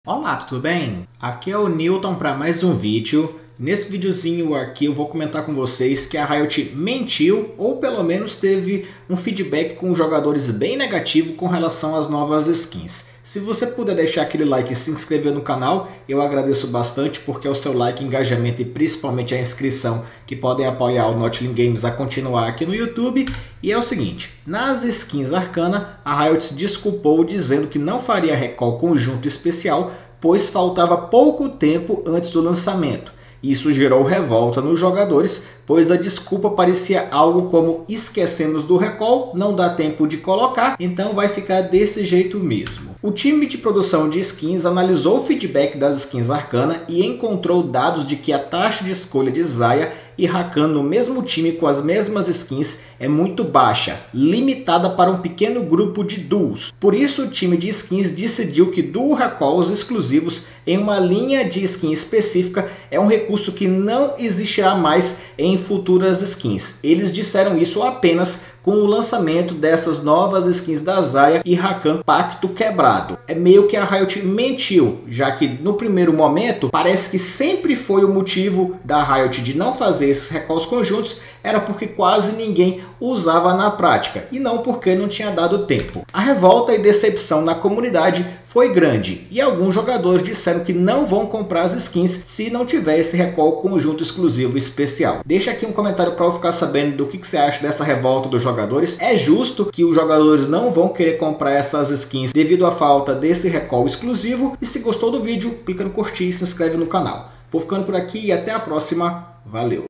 Olá, tudo bem? Aqui é o Newton para mais um vídeo. Nesse videozinho aqui eu vou comentar com vocês que a Riot mentiu ou pelo menos teve um feedback com os jogadores bem negativo com relação às novas skins. Se você puder deixar aquele like e se inscrever no canal, eu agradeço bastante porque é o seu like, engajamento e principalmente a inscrição que podem apoiar o Notling Games a continuar aqui no YouTube. E é o seguinte, nas skins Arcana, a Riot se desculpou dizendo que não faria recall conjunto especial, pois faltava pouco tempo antes do lançamento. Isso gerou revolta nos jogadores, pois a desculpa parecia algo como esquecemos do recall, não dá tempo de colocar, então vai ficar desse jeito mesmo. O time de produção de skins analisou o feedback das skins Arcana e encontrou dados de que a taxa de escolha de Xayah e Rakan no mesmo time com as mesmas skins é muito baixa, limitada para um pequeno grupo de duos. Por isso o time de skins decidiu que duo recalls exclusivos em uma linha de skin específica é um recurso que não existirá mais em futuras skins. Eles disseram isso apenas com o lançamento dessas novas skins da Xayah e Rakan Pacto Quebrado. É meio que a Riot mentiu, já que no primeiro momento parece que sempre foi o motivo da Riot de não fazer esses recalls conjuntos, era porque quase ninguém usava na prática, e não porque não tinha dado tempo. A revolta e decepção na comunidade foi grande, e alguns jogadores disseram que não vão comprar as skins se não tiver esse recall conjunto exclusivo especial. Deixa aqui um comentário para eu ficar sabendo do que você acha dessa revolta dos jogadores. É justo que os jogadores não vão querer comprar essas skins devido à falta desse recall exclusivo? E se gostou do vídeo, clica no curtir e se inscreve no canal. Vou ficando por aqui e até a próxima. Valeu!